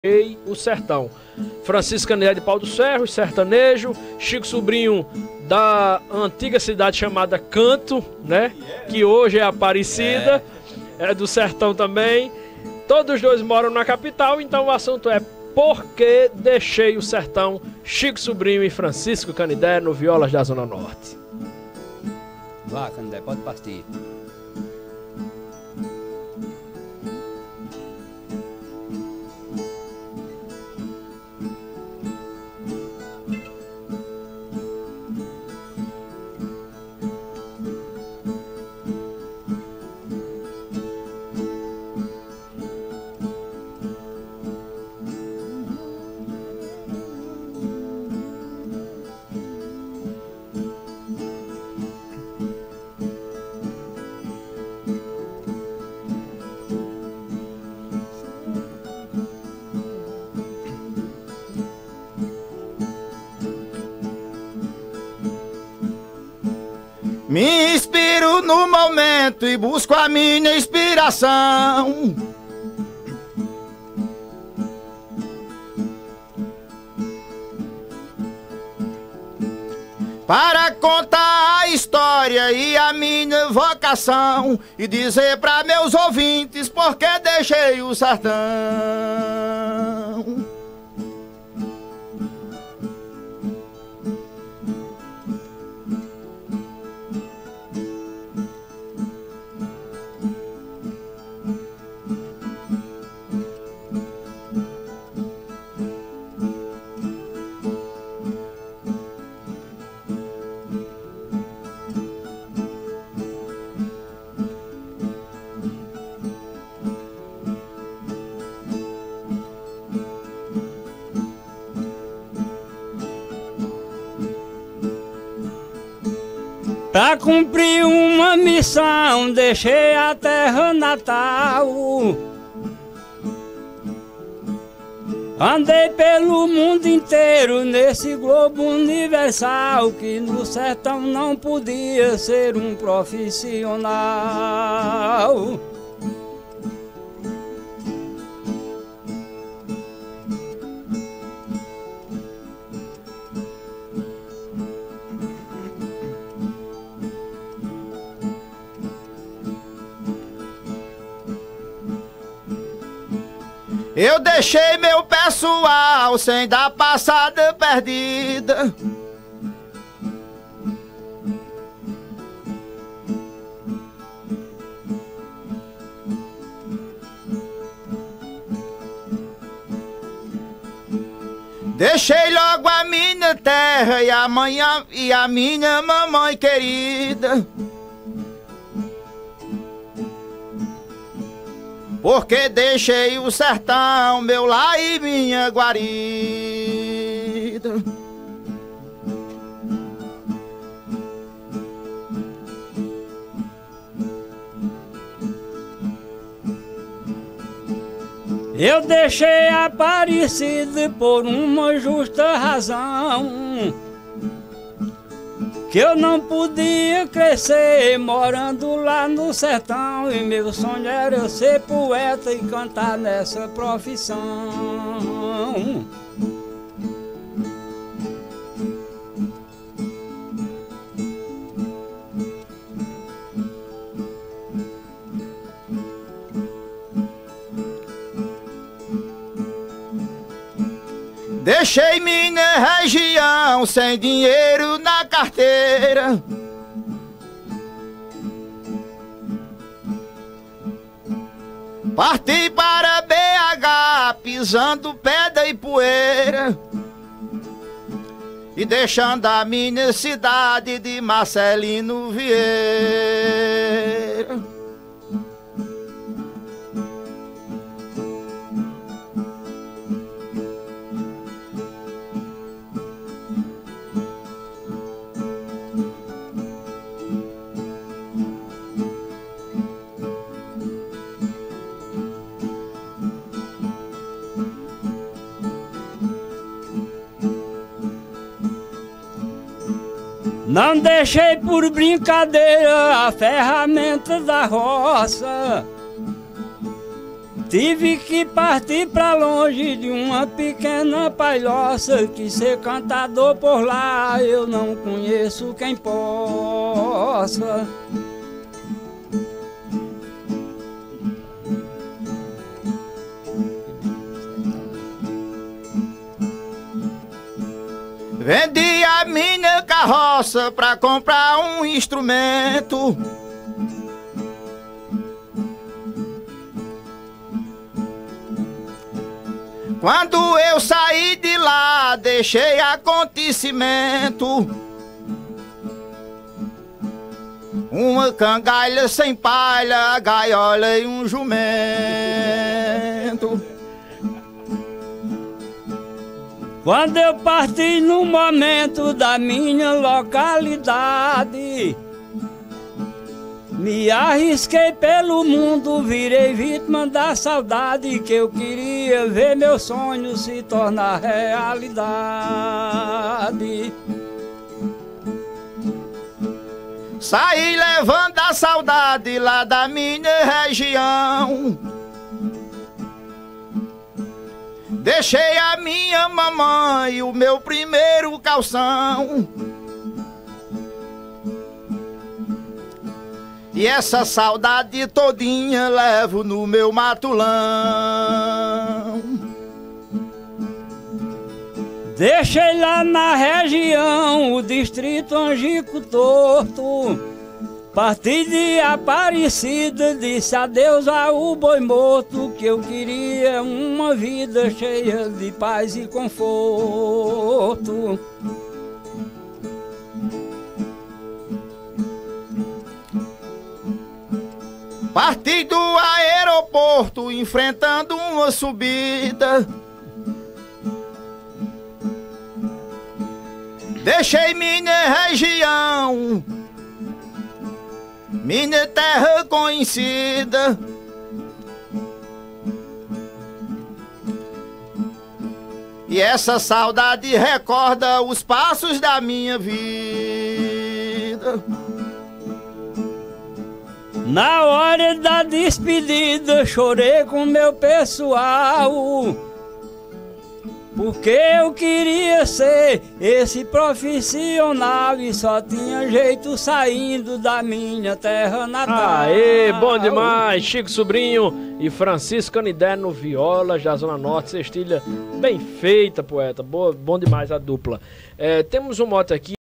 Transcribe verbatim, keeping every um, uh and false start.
O Sertão. Francisco Canidé de Pau do Cerro, sertanejo. Chico Sobrinho, da antiga cidade chamada Canto, né? Que hoje é Aparecida, é do sertão também. Todos os dois moram na capital, então o assunto é por que deixei o sertão? Chico Sobrinho e Francisco Canidé no Violas da Zona Norte. Vá, Canidé, pode partir. Me inspiro no momento e busco a minha inspiração. Para contar a história e a minha vocação e dizer para meus ouvintes por que deixei o sertão. Pra cumprir uma missão, deixei a terra natal. Andei pelo mundo inteiro nesse globo universal, que no sertão não podia ser um profissional. Eu deixei meu pessoal sem dar passada perdida. Deixei logo a minha terra e a manhã e a minha mamãe querida. Porque deixei o sertão, meu lar e minha guarida. Eu deixei Aparecida por uma justa razão, que eu não podia crescer morando lá no sertão, e meu sonho era ser poeta e cantar nessa profissão. Deixei minha região sem dinheiro na carteira. Parti para B H pisando pedra e poeira e deixando a minha cidade de Marcelino Vieira. Não deixei por brincadeira a ferramenta da roça, Tive que partir pra longe de uma pequena palhoça, que ser cantador por lá eu não conheço quem possa. Vendi a minha carroça pra comprar um instrumento. Quando eu saí de lá, deixei acontecimento. Uma cangalha sem palha, gaiola e um jumento. Quando eu parti no momento da minha localidade, me arrisquei pelo mundo, virei vítima da saudade, que eu queria ver meu sonho se tornar realidade. Saí levando a saudade lá da minha região. Deixei a minha mamãe e o meu primeiro calção. E essa saudade todinha levo no meu matulão. Deixei lá na região o distrito Angico Torto. Parti de Aparecida, disse adeus ao boi morto, que eu queria uma vida cheia de paz e conforto. Parti do aeroporto enfrentando uma subida. Deixei minha região, minha terra conhecida. E essa saudade recorda os passos da minha vida. Na hora da despedida chorei com meu pessoal, porque eu queria ser esse profissional e só tinha jeito saindo da minha terra natal. Aê, bom demais! Chico Sobrinho e Francisco Canidé no viola, da Zona Norte, cestilha bem feita, poeta. Boa, bom demais a dupla. É, temos um mote aqui.